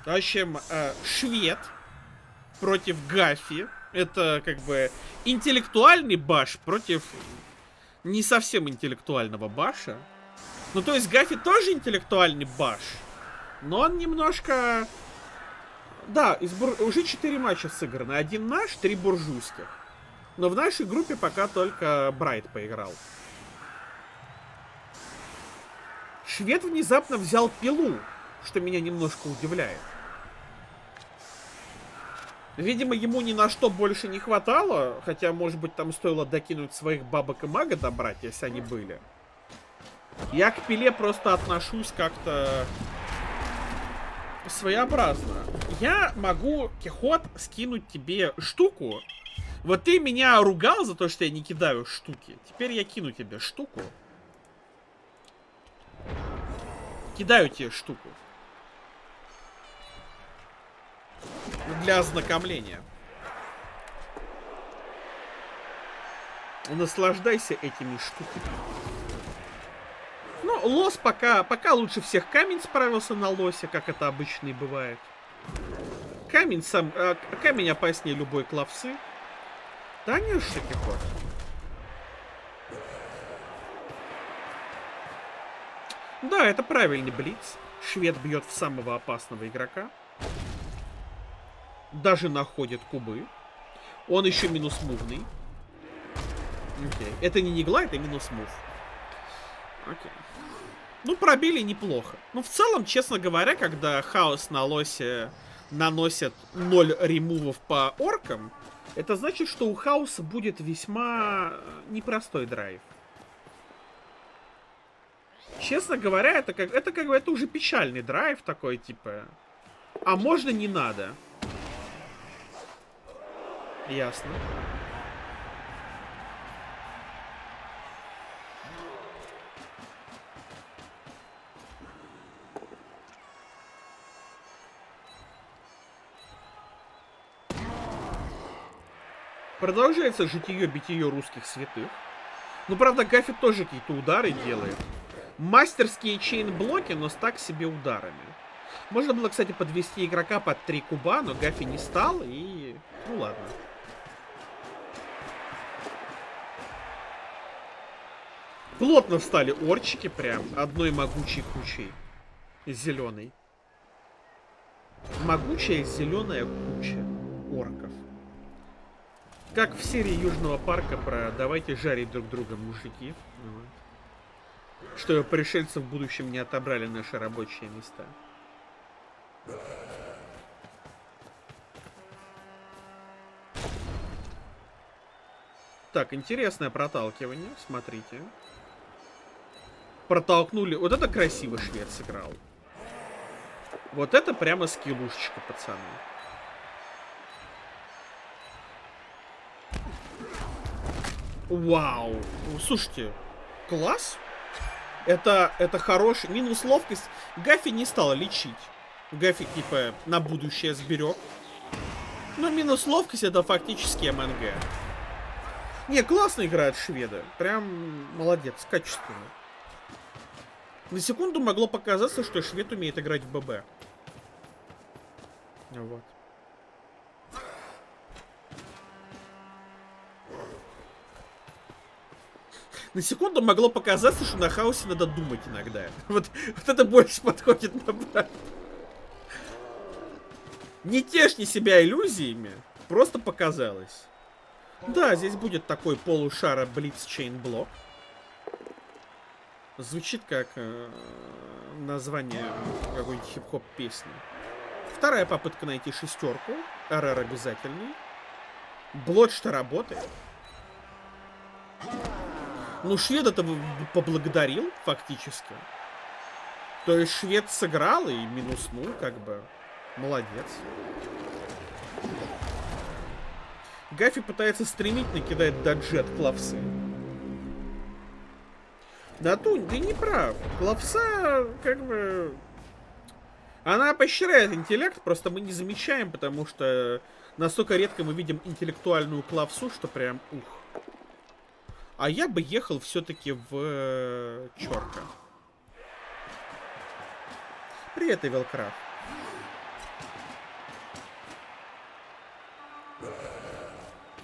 В общем, швед против Гафи. Это как бы интеллектуальный баш против не совсем интеллектуального баша. Ну, то есть Гафи тоже интеллектуальный баш, но он немножко... Да, уже 4 матча сыграны. 1 наш, 3 буржуйских. Но в нашей группе пока только Брайт поиграл. Швед внезапно взял пилу, что меня немножко удивляет. Видимо, ему ни на что больше не хватало. Хотя, может быть, там стоило докинуть своих бабок и мага добрать, если они были. Я к пиле просто отношусь как-то своеобразно. Я могу, Кихот, скинуть тебе штуку. Вот ты меня ругал за то, что я не кидаю штуки. Теперь я кину тебе штуку. Кидаю тебе штуку. Для ознакомления. Наслаждайся этими штуками. Ну, лос пока лучше всех камень справился на лосе, как это обычно и бывает. Камень опаснее любой клавсы. Да, не уж таки ход. Да, это правильный блиц. Швед бьет в самого опасного игрока. Даже находит кубы. Он еще минус мувный. Окей. Это не нигла, это минус мув. Окей. Ну, пробили неплохо. Ну, в целом, честно говоря, когда хаос на лосе наносит 0 ремувов по оркам, это значит, что у хаоса будет весьма непростой драйв. Честно говоря, это уже печальный драйв такой, типа. А можно не надо. Ясно. Продолжается житие-битие русских святых. Ну, правда, Гафи тоже какие-то удары делает. Мастерские чейн-блоки, но с так себе ударами. Можно было, кстати, подвести игрока под 3 куба, но Гафи не стал, и... Ну, ладно. Плотно встали орчики прям, одной могучей кучей. Зеленой. Могучая зеленая куча орков. Как в серии Южного парка про «давайте жарить друг друга, мужики». Вот. Что пришельцы в будущем не отобрали наши рабочие места. Так, интересное проталкивание, смотрите. Протолкнули. Вот это красиво швед сыграл. Вот это прямо скиллушечка, пацаны. Вау. Слушайте, класс. Это хороший. Минус ловкость. Гафи не стала лечить. Гафи, типа, на будущее сберег. Но минус ловкость это фактически МНГ. Не, классно играет шведы. Прям молодец, качественно. На секунду могло показаться, что швед умеет играть в ББ. Вот. На секунду могло показаться, что на хаосе надо думать иногда. Вот это больше подходит на брат. Не тешьте себя иллюзиями, просто показалось. Да, здесь будет такой полушара блиц-чейн-блок. Звучит как название какой-нибудь хип-хоп песни. Вторая попытка найти шестерку. РР обязательный. Блот-что работает. Ну, швед-то поблагодарил, фактически. То есть швед сыграл и минуснул, как бы. Молодец. Гафи пытается стремительно кидать даджи от клавсы. Да, Тунь, ты не прав. Клавса, как бы... Она поощряет интеллект, просто мы не замечаем, потому что настолько редко мы видим интеллектуальную клавсу, что прям ух. А я бы ехал все-таки в Чорка. Привет, Эвилкрафт.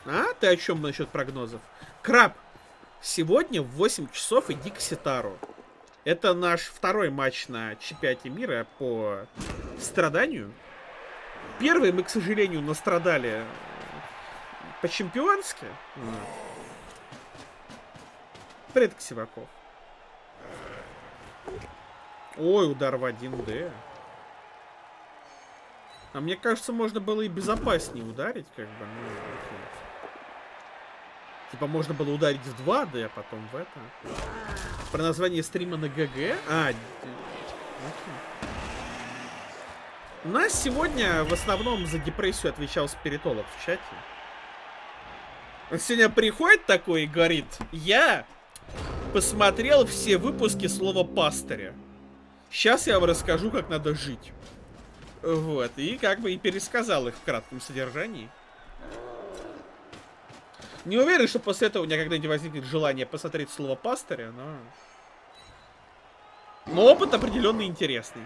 А? Ты о чем насчет прогнозов? Краб, сегодня в 8 часов иди к Ситару. Это наш второй матч на чемпионате мира по страданию. Первый мы, к сожалению, настрадали по-чемпионски. Привет, Ксиваков. Ой, удар в 1D. А мне кажется, можно было и безопаснее ударить, как бы. Ну, типа, можно было ударить в 2D, а потом в это. Про название стрима на ГГ? Окей. У нас сегодня в основном за депрессию отвечал спиритолог в чате. Он сегодня приходит такой и говорит: я посмотрел все выпуски слова пастыря. Сейчас я вам расскажу, как надо жить. Вот, и как бы и пересказал их в кратком содержании. Не уверен, что после этого у меня когда-нибудь возникнет желание посмотреть слово пастыря, но опыт определенно интересный.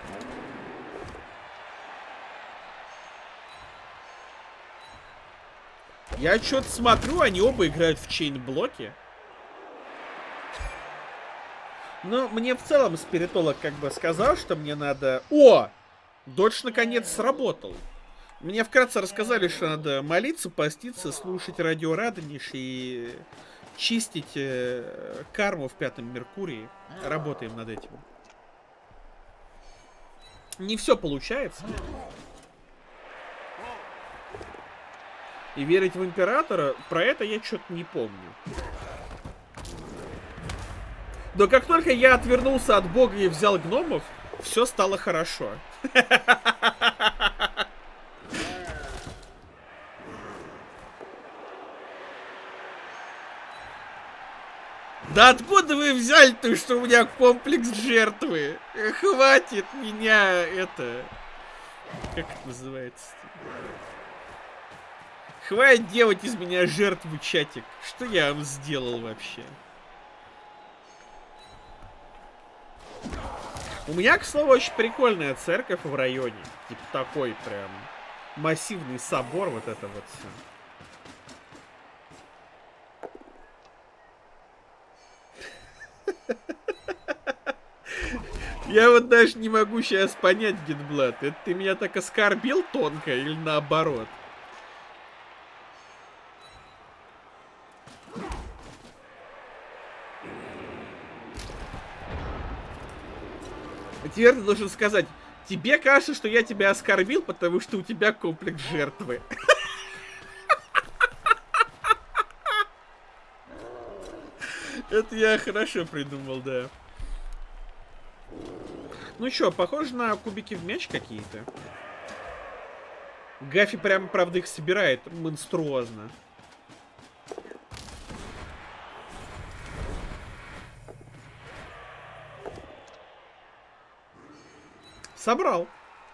Я что-то смотрю, они оба играют в чейн-блоке. Но мне в целом спиритолог как бы сказал, что мне надо... О! Додж наконец сработал. Мне вкратце рассказали, что надо молиться, поститься, слушать радио Радонеж и чистить карму в 5-м Меркурии. Работаем над этим. Не все получается. И верить в императора, про это я что-то не помню. Но как только я отвернулся от бога и взял гномов, все стало хорошо. Да откуда вы взяли-то, что у меня комплекс жертвы? Хватит меня это... Как это называется? Хватит делать из меня жертву, чатик. Что я вам сделал вообще? У меня, к слову, очень прикольная церковь в районе. Типа такой прям массивный собор, вот это вот все. Я вот даже не могу сейчас понять, Гитблад, это ты меня так оскорбил тонко или наоборот? Теперь ты должен сказать: тебе кажется, что я тебя оскорбил, потому что у тебя комплекс жертвы. Это я хорошо придумал, да. Ну чё, похоже на кубики в мяч какие-то. Гафи прям, правда, их собирает монструозно. Собрал.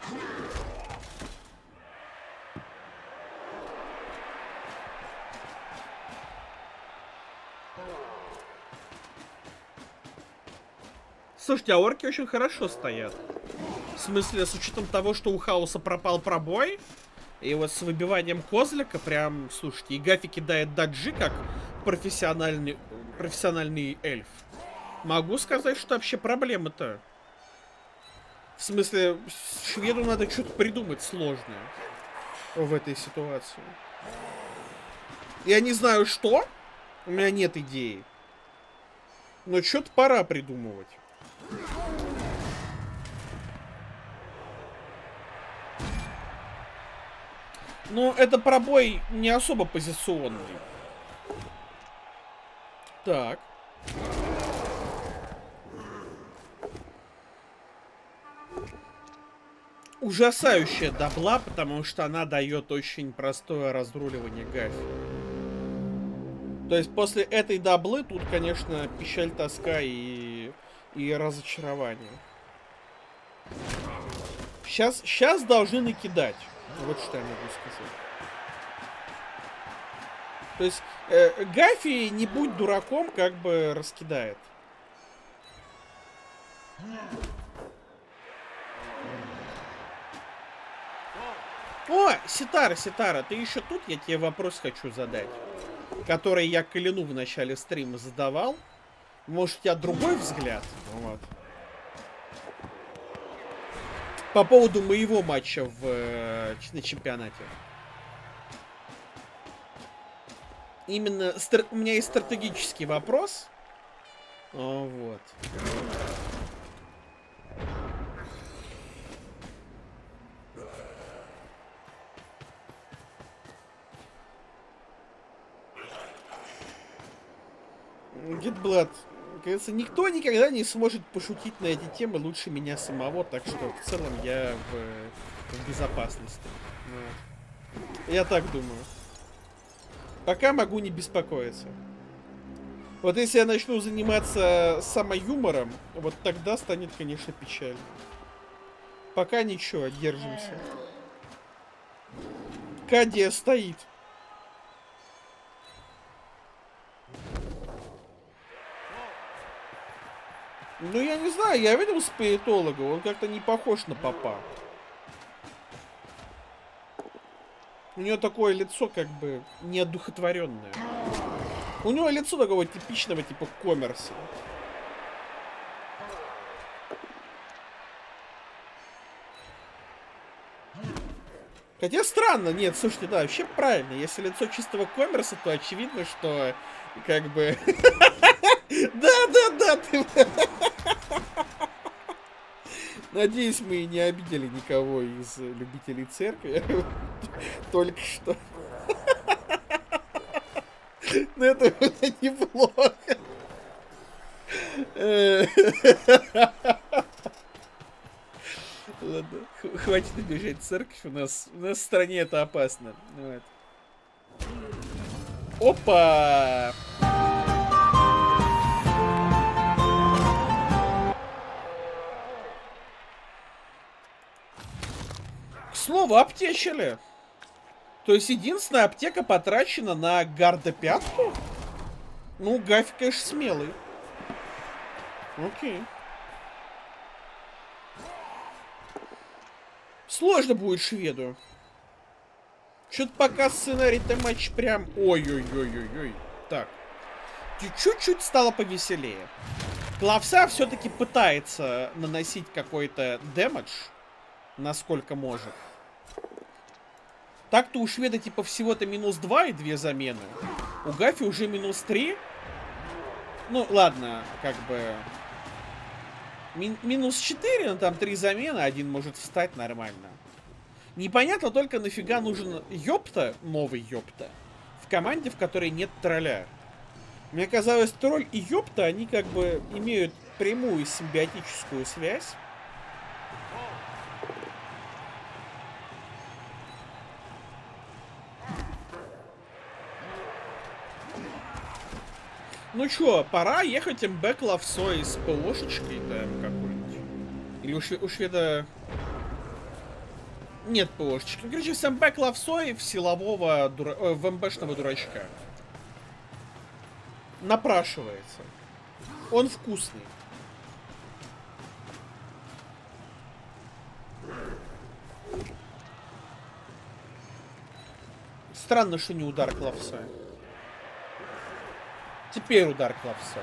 Слушайте, а орки очень хорошо стоят. В смысле, с учетом того, что у Хаоса пропал пробой, и вот с выбиванием козлика прям, слушайте, и Гафи кидает даджи как профессиональный эльф. Могу сказать, что вообще проблема-то. В смысле, шведу надо что-то придумать сложное в этой ситуации. Я не знаю что, у меня нет идеи. Но что-то пора придумывать. Ну, это пробой не особо позиционный. Так. Ужасающая дабла, потому что она дает очень простое разруливание Гафи. То есть после этой даблы тут, конечно, печаль, тоска и разочарование. Сейчас должны накидать. Вот что я могу сказать. То есть Гафи, не будь дураком, как бы раскидает. О, Ситара, ты еще тут? Я тебе вопрос хочу задать. Который я Колину в начале стрима задавал. Может, у тебя другой взгляд? Вот. По поводу моего матча на чемпионате. Именно у меня есть стратегический вопрос. Вот. Гитблад. Кажется, никто никогда не сможет пошутить на эти темы лучше меня самого, так что в целом я в безопасности. Вот. Я так думаю. Пока могу не беспокоиться. Вот если я начну заниматься самоюмором, вот тогда станет, конечно, печально. Пока ничего, держимся. Кадия стоит. Ну, я не знаю, я видел спиритолога, он как-то не похож на папа. У него такое лицо, как бы, неодухотворенное. У него лицо такого типичного, типа, коммерса. Хотя странно, нет, слушайте, да, вообще правильно. Если лицо чистого коммерса, то очевидно, что, как бы... Да, ты... Надеюсь, мы не обидели никого из любителей церкви. Только что. Но это неплохо. Ладно, хватит обижать церковь. У нас в стране это опасно. Вот. Опа! К слову, аптечили. То есть единственная аптека потрачена на гардопятку? Ну, Гафи, конечно, смелый. Окей. Сложно будет шведу. Что-то пока сценарий-то матч прям... Ой-ой-ой-ой-ой. Так. Чуть-чуть стало повеселее. Клавса все-таки пытается наносить какой-то дэмэдж. Насколько может. Так-то у шведа типа всего-то -2 и 2 замены. У Гафи уже -3. Ну, ладно, как бы... -4, но там 3 замены, один может встать нормально. Непонятно только, нафига нужен ёпта, новый ёпта, в команде, в которой нет тролля. Мне казалось, тролль и ёпта, они как бы имеют прямую симбиотическую связь. Ну чё, пора ехать МБ Клавсой с ПОшечкой, да, какой-нибудь. Или у шведа... Нет ПОшечки. Ну, короче, с МБ Клавсой в силового... в МБшного дурачка. Напрашивается. Он вкусный. Странно, что не удар Клавсой. Теперь удар Клавсой.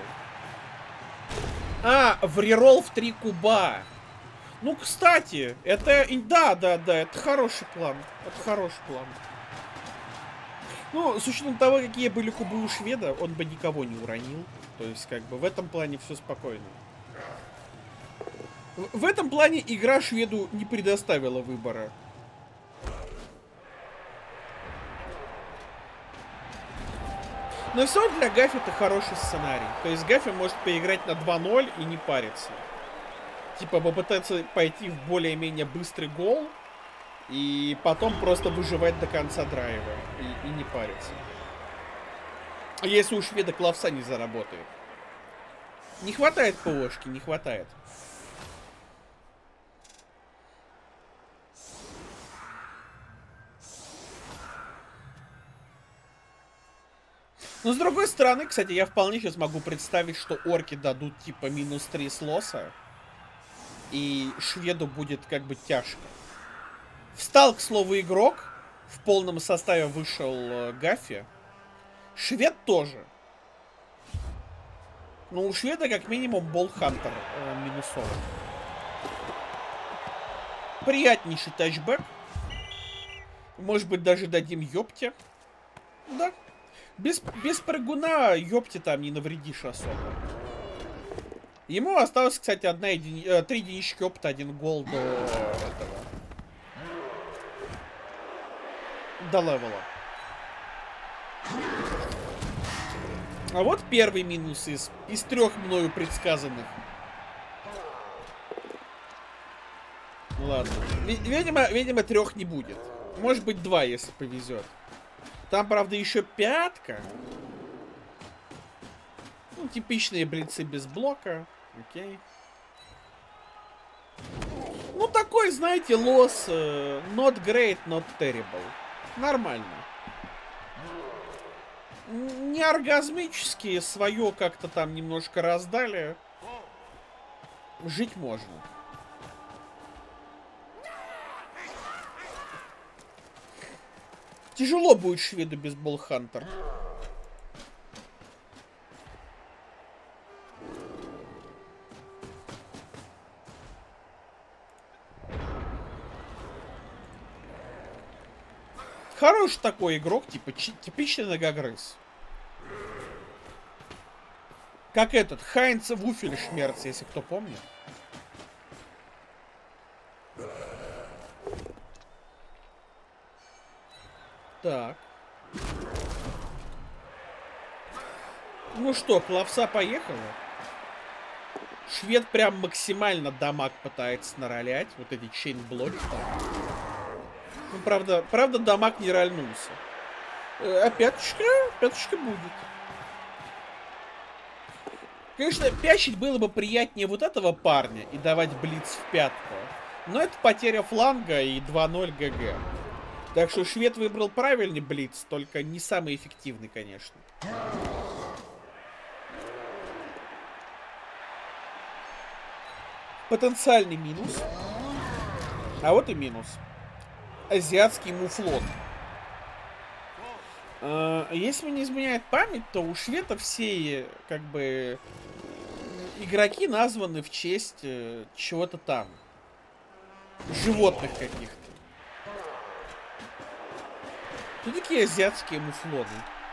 А, в реролл в 3 куба. Ну, кстати, это... Да, это хороший план. Это хороший план. Ну, с учетом того, какие были кубы у шведа, он бы никого не уронил. То есть, как бы, в этом плане все спокойно. В этом плане игра шведу не предоставила выбора. Но все для Гафи это хороший сценарий. То есть Гафи может поиграть на 2-0 и не париться. Типа попытаться пойти в более-менее быстрый гол. И потом просто выживать до конца драйва. И не париться. Если у шведа Клавса не заработает. Не хватает ПОшки, не хватает. Но с другой стороны, кстати, я вполне сейчас могу представить, что орки дадут типа -3 с лоса. И шведу будет как бы тяжко. Встал, к слову, игрок. В полном составе вышел Гафи. Швед тоже. Ну, у шведа как минимум Болхантер минусовый. Приятнейший тачбэк. Может быть, даже дадим ёпте. Да. Без прыгуна ёпте там не навредишь особо. Ему осталось, кстати, 3 единички опыта, 1 гол до этого. До левела. А вот первый минус из 3 мною предсказанных. Ладно. Видимо, 3 не будет. Может быть, 2, если повезет. Там, правда, еще 5. Ну, типичные блицы без блока. Окей. Ну, такой, знаете, лосс. Not great, not terrible. Нормально. Не оргазмические, свое как-то там немножко раздали. Жить можно. Тяжело будет шведу без Болхантер. Хороший такой игрок, типа типичный ногогрыз. Как этот, Хайнц Вуфельшмерц, если кто помнит. Так. Ну что, пловца поехала. Швед прям максимально дамаг пытается наролять. Вот эти чейн-блоки там. Ну, правда, дамаг не рольнулся. А пяточка будет. Конечно, пячить было бы приятнее вот этого парня и давать блиц в пятку. Но это потеря фланга и 2-0 ГГ. Так что швед выбрал правильный блиц, только не самый эффективный, конечно. Потенциальный минус. А вот и минус. Азиатский муфлон. Если мне не изменяет память, то у шведов все, как бы, игроки названы в честь чего-то там. Животных каких-то. Кто такие азиатские муфлоны?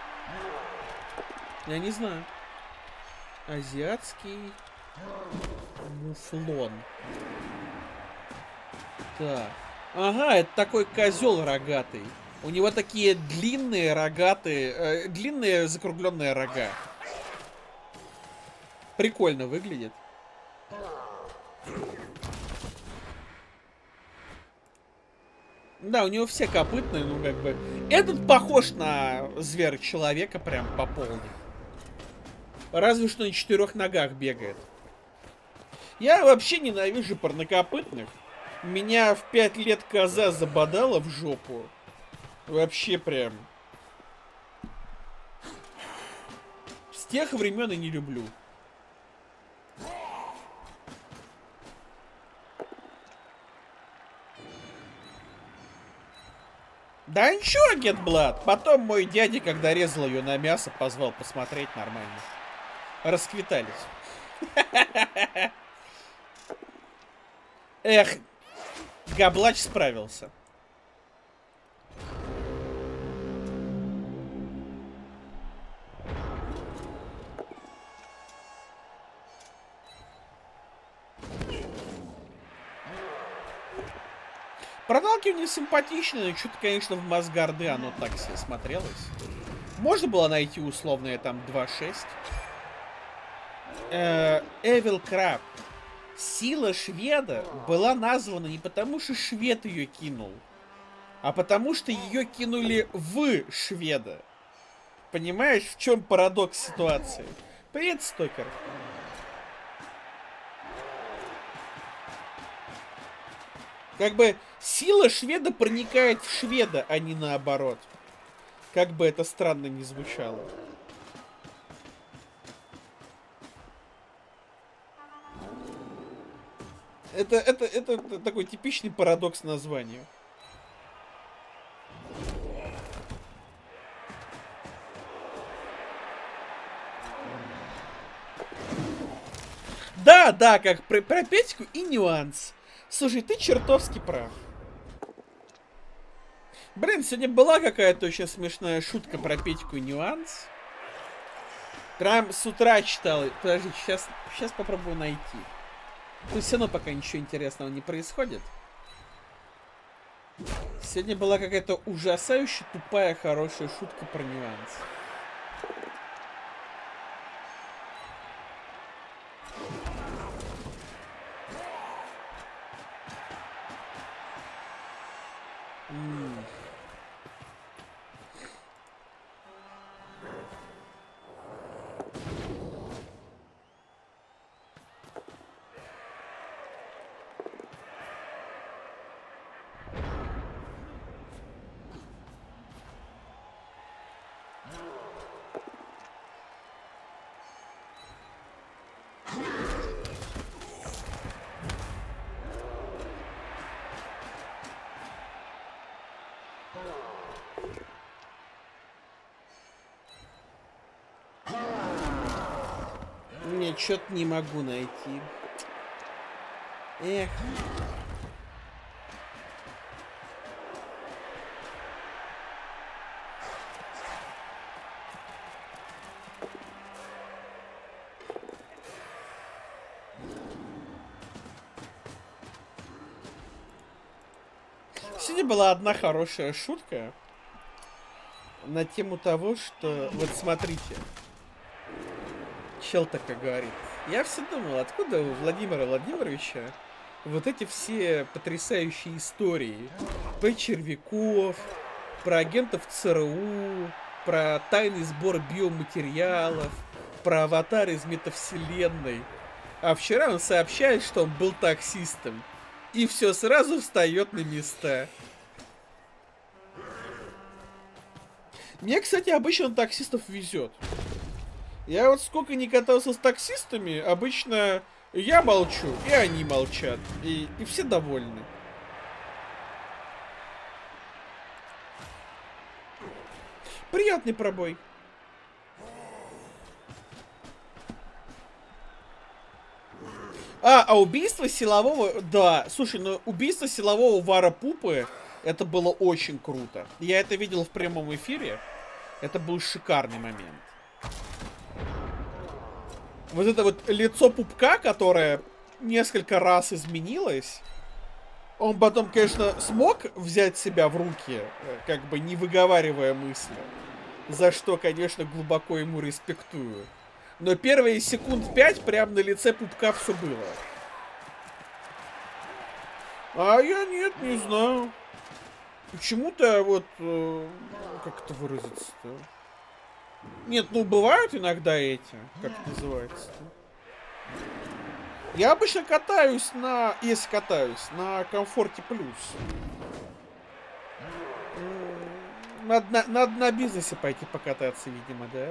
Я не знаю. Азиатский муфлон. Так. Ага, это такой козел рогатый. У него такие длинные рогатые, длинные закругленные рога. Прикольно выглядит. Да, у него все копытные, ну как бы. Этот похож на зверя-человека прям по полной. Разве что на 4 ногах бегает. Я вообще ненавижу парнокопытных. Меня в 5 лет коза забодала в жопу. Вообще прям. С тех времен и не люблю. Да ничего, Гетблад. Потом мой дядя, когда резал ее на мясо, позвал посмотреть нормально. Расквитались. Эх, Габлач справился. Проталкивание симпатичное, но что-то, конечно, в Мосгарды оно так себе смотрелось. Можно было найти условное там 2.6. Эвил Краб. Сила шведа была названа не потому, что швед ее кинул, а потому, что ее кинули в шведа. Понимаешь, в чем парадокс ситуации? Привет, Стокер. Как бы сила шведа проникает в шведа, а не наоборот. Как бы это странно ни звучало. Это такой типичный парадокс названия. Да, да, как про Петьку и нюанс. Слушай, ты чертовски прав. Блин, сегодня была какая-то очень смешная шутка про Петьку и нюанс. Прям с утра читал. Подожди, сейчас попробую найти. Тут все равно пока ничего интересного не происходит. Сегодня была какая-то ужасающе тупая хорошая шутка про нюанс. Нет, что-то не могу найти. Эх. Сегодня была одна хорошая шутка на тему того, что... Вот смотрите. Чел такой говорит. Я все думал, откуда у Владимира Владимировича вот эти все потрясающие истории про червяков, про агентов ЦРУ, про тайный сбор биоматериалов, про аватар из метавселенной. А вчера он сообщает, что он был таксистом. И все сразу встает на места. Мне, кстати, обычно таксистов везет. Я вот сколько не катался с таксистами, обычно я молчу, и они молчат. И все довольны. Приятный пробой. А убийство силового... Да, слушай, ну убийство силового Вара Пупы, это было очень круто. Я это видел в прямом эфире. Это был шикарный момент. Вот это вот лицо Пупка, которое несколько раз изменилось. Он потом, конечно, смог взять себя в руки, как бы не выговаривая мысли. За что, конечно, глубоко ему респектую. Но первые секунд 5 прям на лице Пупка все было. А я нет, не знаю. Почему-то вот... как это выразиться-то? Нет, ну бывают иногда эти, как это называется-то. Я обычно катаюсь на... Если катаюсь, на комфорте плюс. Надо на бизнесе пойти покататься, видимо, да?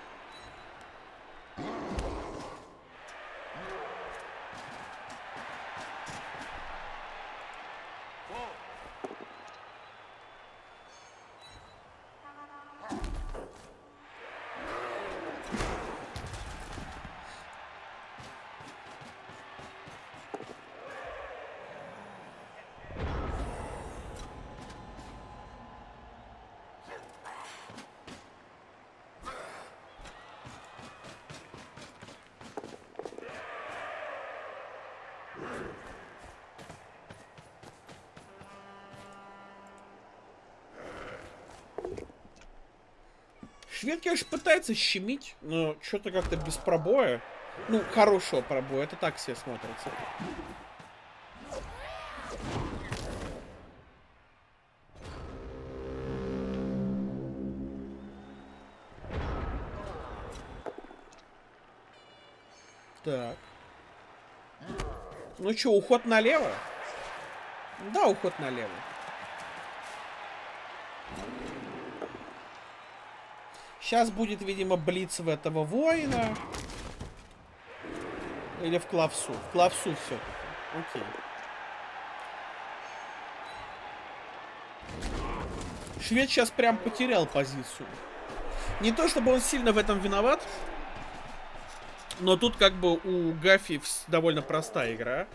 Швед, конечно, пытается щемить, но что-то как-то без пробоя. Ну, хорошего пробоя, это так себе смотрится. Так. Ну что, уход налево? Да, уход налево. Сейчас будет, видимо, блиц в этого воина. Или в Клавсу. В Клавсу все-таки. Окей. Швед сейчас прям потерял позицию. Не то чтобы он сильно в этом виноват, но тут как бы у Гафи довольно простая игра.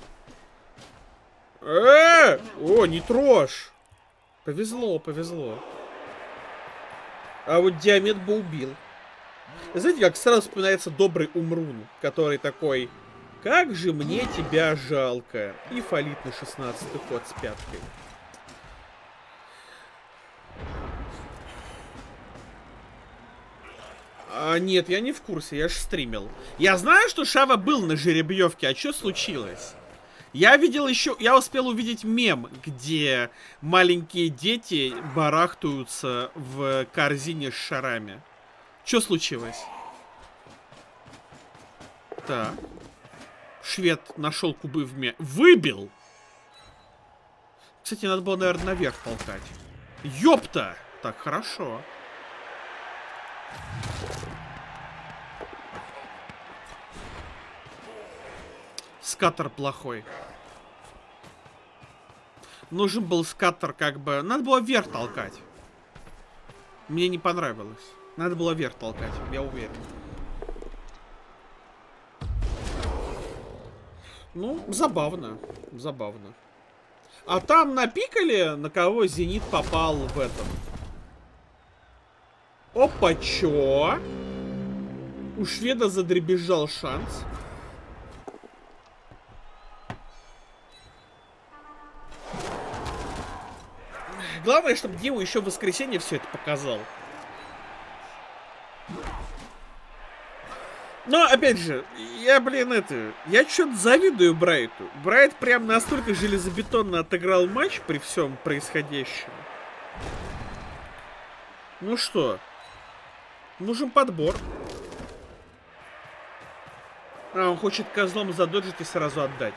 О, не трожь! Повезло, повезло. А вот Диамет бы убил. Знаете, как сразу вспоминается добрый Умрун, который такой: как же мне тебя жалко. И фалит на 16-й ход с пяткой. Нет, я не в курсе, я же стримил. Я знаю, что Шава был на жеребьевке, а что случилось? Я видел еще, я успел увидеть мем, где маленькие дети барахтаются в корзине с шарами. Что случилось? Так. Швед нашел кубы в ме... Выбил! Кстати, надо было, наверное, наверх толкать. Ёпта! Так, хорошо. Скаттер плохой. Нужен был скаттер как бы... Надо было вверх толкать. Мне не понравилось. Надо было вверх толкать, я уверен. Ну, забавно. Забавно. А там напикали, на кого Зенит попал в этом. Опа, чё? У шведа задребезжал шанс. Главное, чтобы Дима еще в воскресенье все это показал. Но, опять же, я что-то завидую Брайту. Брайт прям настолько железобетонно отыграл матч при всем происходящем. Ну что? Нужен подбор. Он хочет козлом задоджить и сразу отдать.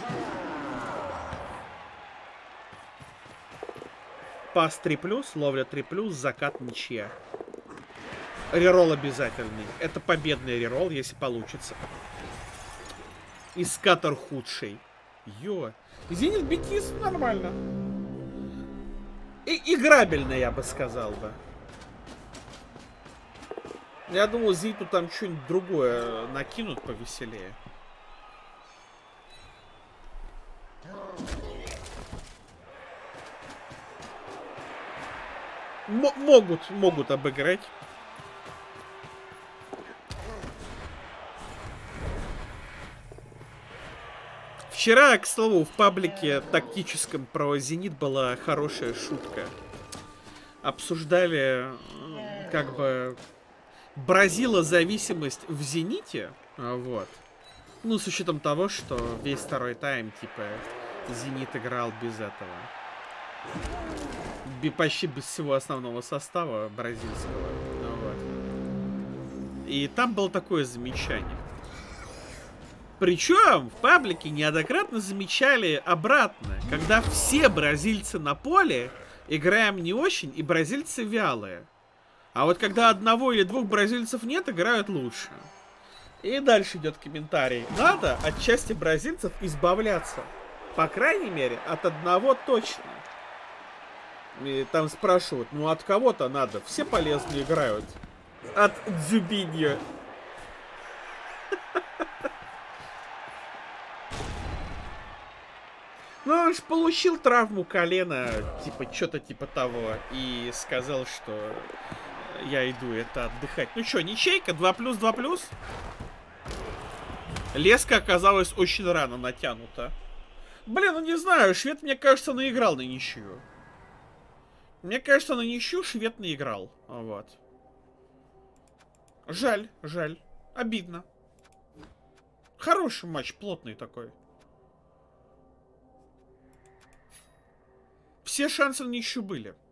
Пас 3+, ловля 3+, закат ничья. Реролл обязательный. Это победный реролл, если получится. И скаттер худший. Ё. Зенит Бетис нормально. И играбельно, я бы сказал бы. Я думал, Зениту там что-нибудь другое накинут повеселее. Могут обыграть. Вчера, к слову, в паблике тактическом про Зенит была хорошая шутка. Обсуждали, как бы, бразилозависимость в Зените. Вот. Ну, с учетом того, что весь второй тайм, типа, Зенит играл без этого. Почти без всего основного состава бразильского. Вот. И там было такое замечание. Причем в паблике неоднократно замечали обратно, когда все бразильцы на поле, играем не очень, и бразильцы вялые. А вот когда одного или двух бразильцев нет, играют лучше. И дальше идет комментарий. Надо от части бразильцев избавляться. По крайней мере, от одного точно. И там спрашивают, ну от кого-то надо. Все полезно играют. От Дзюбиньо. Ну, он же получил травму колена, типа, что-то типа того, и сказал, что я иду это отдыхать. Ну что, ничейка, 2+, 2+. Леска оказалась очень рано натянута. Блин, ну не знаю, швед, мне кажется, наиграл на ничью. Мне кажется, на ничью швед наиграл. Вот. Жаль, жаль. Обидно. Хороший матч, плотный такой. Все шансы на ничью были.